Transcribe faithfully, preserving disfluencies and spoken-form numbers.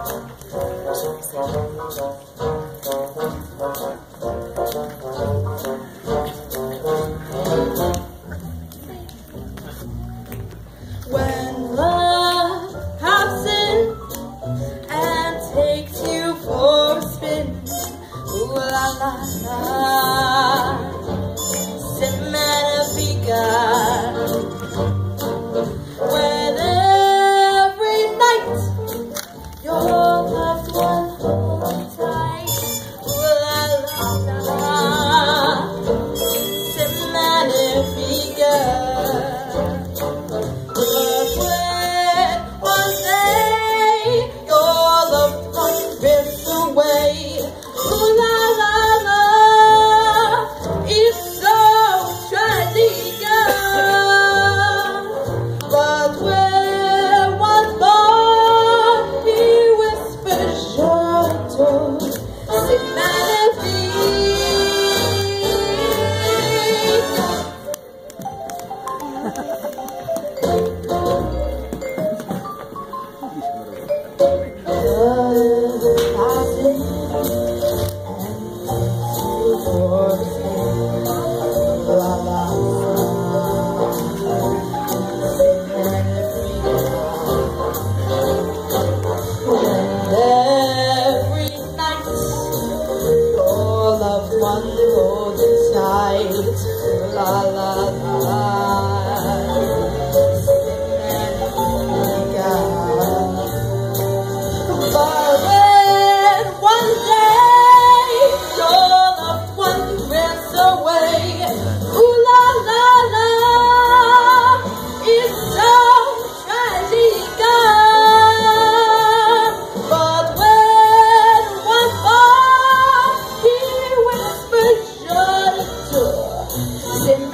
When love hops in and takes you for a spin, ooh la la la, c'est magnifique. When every night your loved one holds tight, ooh la la la, c'est magnifique. But when one day your loved one drifts away, ooh la la la, it's so tragic. But when once more he whispers gentle, c'est magnifique. One golden night, la la la, but when one day your loved one drifts away, ooh la la la, it's so tragic. But when once more he whispers gentle,